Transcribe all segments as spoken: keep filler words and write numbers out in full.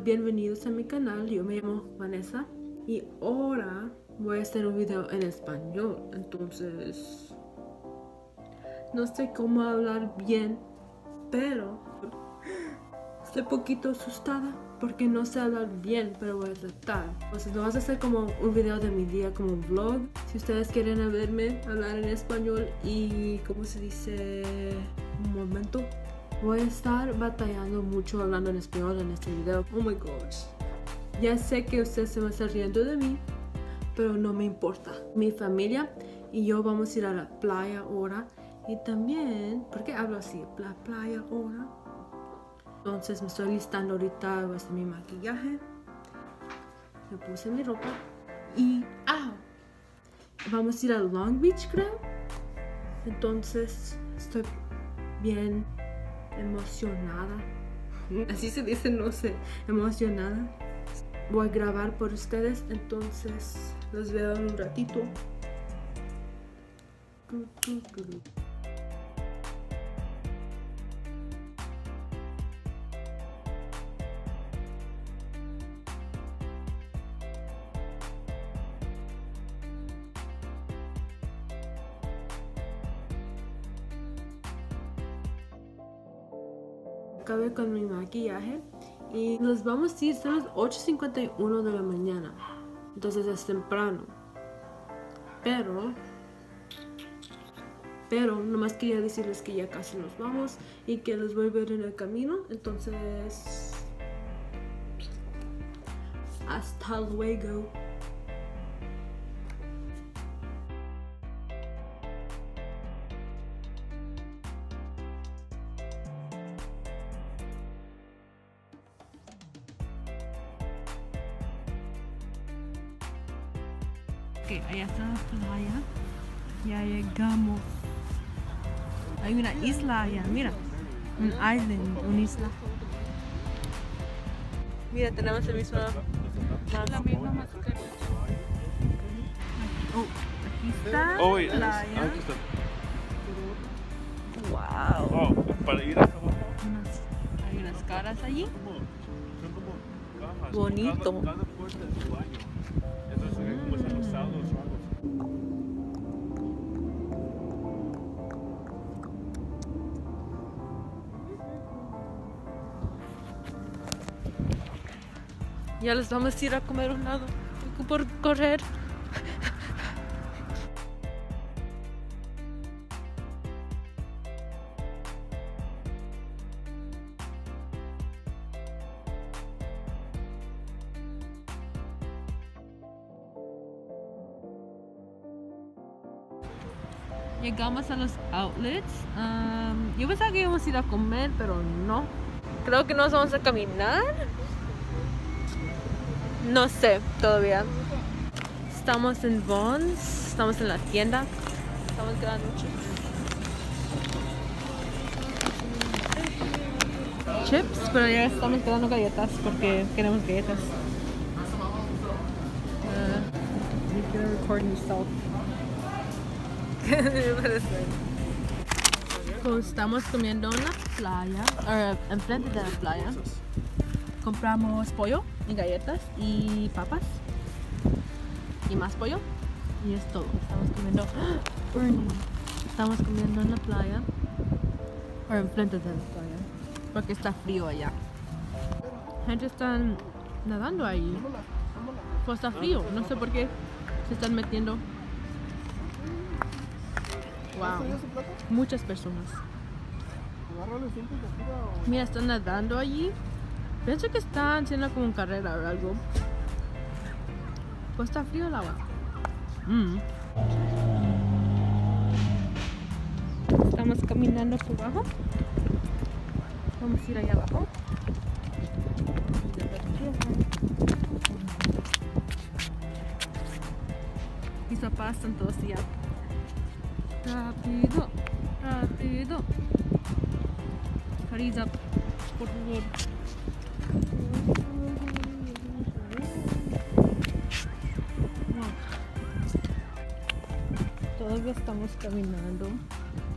bienvenidos a mi canal. Yo me llamo Vanessa y ahora voy a hacer un video en español. Entonces no sé cómo hablar bien, pero estoy poquito asustada porque no sé hablar bien, pero voy a tratar. Entonces no vas a hacer como un video de mi día, como un vlog. Si ustedes quieren verme hablar en español y ¿cómo se dice? Un momento. Voy a estar batallando mucho hablando en español en este video. Oh my gosh. Ya sé que ustedes se van a estar riendo de mí, pero no me importa. Mi familia y yo vamos a ir a la playa ahora. Y también, ¿por qué hablo así? La playa ahora. Entonces me estoy listando ahorita, voy a hacer mi maquillaje. Me puse mi ropa. Y, ah, vamos a ir a Long Beach, creo. Entonces estoy bien emocionada. Así se dice, no sé, emocionada. Voy a grabar por ustedes, entonces los veo en un ratito. Acabé con mi maquillaje y nos vamos a ir, son las ocho cincuenta y uno de la mañana, entonces es temprano, pero pero nomás quería decirles que ya casi nos vamos y que los voy a ver en el camino. Entonces hasta luego. Ok, allá está la playa. Ya llegamos. Hay una isla allá, mira. Un island, una isla. Mira, tenemos el mismo. La misma mascarilla. Oh, aquí está Oh, la playa. aquí está. Wow. Oh, para ir hasta abajo. Unas- hay unas caras allí. Son como cajas. Bonito. Cada, cada puerta es su baño. Entonces, como están los sábados o algo. Ya les vamos a ir a comer un lado por correr. Llegamos a los outlets. Um, yo pensaba que íbamos a ir a comer, pero no. Creo que nos vamos a caminar. No sé todavía. Estamos en Vons, estamos en la tienda. Estamos grabando chips. Chips, pero ya estamos quedando galletas porque queremos galletas. Uh, you can record yourself. Pues estamos comiendo en la playa, o enfrente de la playa. Compramos pollo y galletas y papas y más pollo y es todo. Estamos comiendo estamos comiendo en la playa o enfrente de la playa porque está frío allá. Gente está nadando ahí, pues está frío, no sé por qué se están metiendo. Wow, muchas personas. Mira, están nadando allí. Pienso que están haciendo como una carrera o algo. Pues está frío el agua. Mm. Estamos caminando por abajo. Vamos a ir allá abajo. Mis papás están todos allá. Rápido, rápido. Hurry up, por favor. Todavía estamos caminando.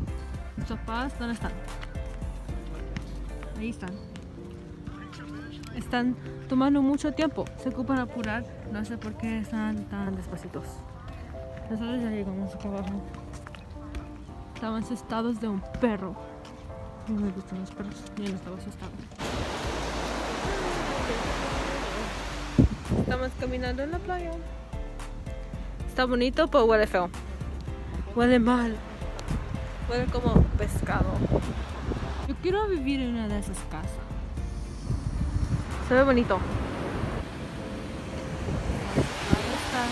Mis papás, ¿dónde están? Ahí están. están tomando mucho tiempo. Se ocupan apurar. No sé por qué están tan despacitos. Nosotros ya llegamos acá abajo. Estaban asustados de un perro. No me gustan los perros. Yo no estaba asustado. Estamos caminando en la playa. Está bonito, pero huele feo. Huele mal. Huele como pescado. Yo quiero vivir en una de esas casas. Se ve bonito. Ahí está.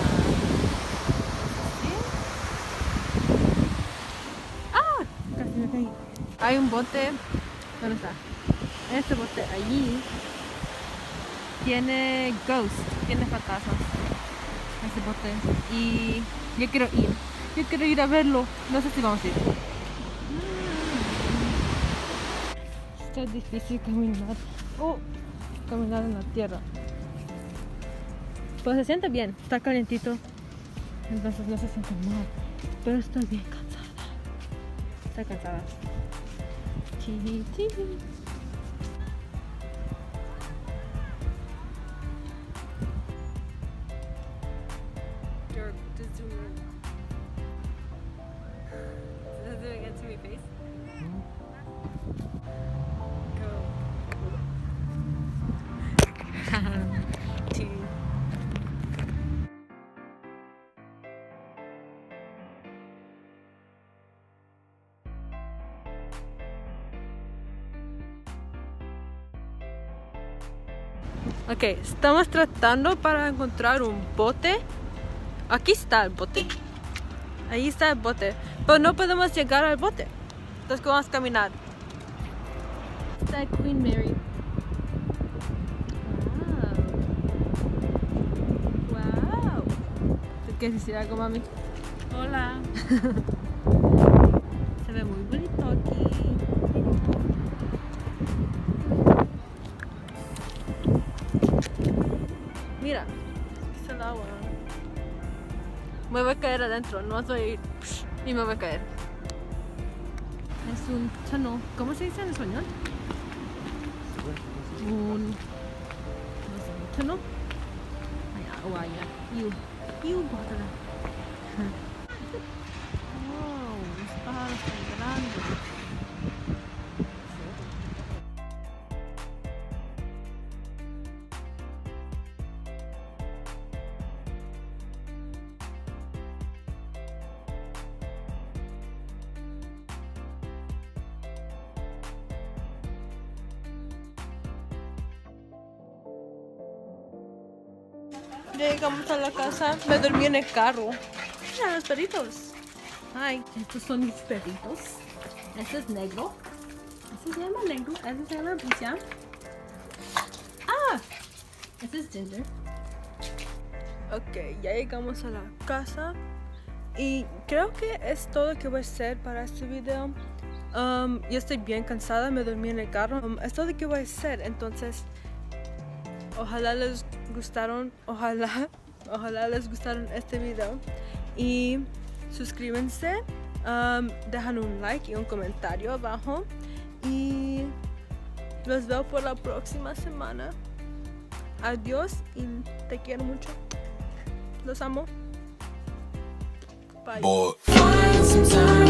¿Sí? ¡Ah! Casi me caí. Hay un bote. ¿Dónde está? Este bote allí tiene ghost, tiene fantasmas. Ese bote. Y yo quiero ir. Yo quiero ir a verlo. No sé si vamos a ir. Está difícil caminar. Oh, caminar en la tierra. Pues se siente bien. Está calientito. Entonces no se siente mal. Pero estoy bien cansada. Estoy cansada. Chihi, chihi. You're just doing Is it doing it to my face? Go. Chihi. Ok, estamos tratando para encontrar un bote. Aquí está el bote. Ahí está el bote. Pero no podemos llegar al bote. Entonces vamos a caminar. Está Queen Mary. Wow. Wow. ¿Tú quieres decir algo, mami? Hola. Se ve muy bonito aquí. Mira, aquí está el agua. Me voy a caer adentro, no voy a ir y me voy a caer. Es un tunnel. ¿Cómo se dice en español? Un... no sé, un tunnel. Hay agua allá. Iu, iu, bótala. Wow, los pájaros son grandes. Llegamos a la casa, me dormí en el carro. Mira los perritos. Ay, estos son mis perritos. Este es negro. Este se llama negro. Este se llama Bricia. Ah, este es Ginger. Ok, ya llegamos a la casa. Y creo que es todo lo que voy a hacer para este video. Um, yo estoy bien cansada, me dormí en el carro. Um, es todo lo que voy a hacer, entonces... Ojalá les gustaron, ojalá, ojalá les gustaron este video y suscríbanse, um, dejan un like y un comentario abajo y los veo por la próxima semana. Adiós y te quiero mucho. Los amo. Bye.